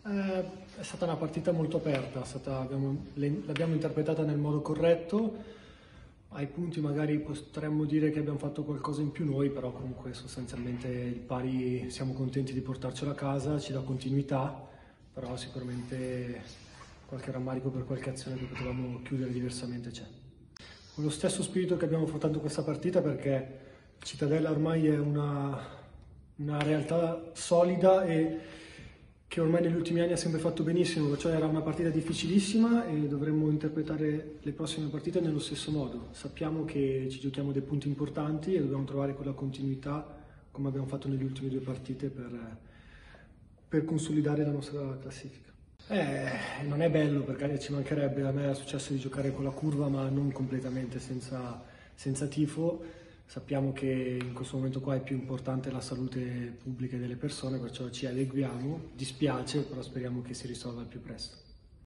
È stata una partita molto aperta, l'abbiamo interpretata nel modo corretto. Ai punti magari potremmo dire che abbiamo fatto qualcosa in più noi, però comunque sostanzialmente il pari siamo contenti di portarcelo a casa, ci dà continuità, però sicuramente qualche rammarico per qualche azione che potevamo chiudere diversamente c'è. Con lo stesso spirito che abbiamo affrontato questa partita, perché Cittadella ormai è una realtà solida e che ormai negli ultimi anni ha sempre fatto benissimo, perciò era una partita difficilissima e dovremmo interpretare le prossime partite nello stesso modo. Sappiamo che ci giochiamo dei punti importanti e dobbiamo trovare quella continuità come abbiamo fatto nelle ultime due partite per consolidare la nostra classifica. Non è bello perché ci mancherebbe, a me è successo di giocare con la curva ma non completamente senza tifo. Sappiamo che in questo momento qua è più importante la salute pubblica delle persone, perciò ci adeguiamo, dispiace, però speriamo che si risolva al più presto.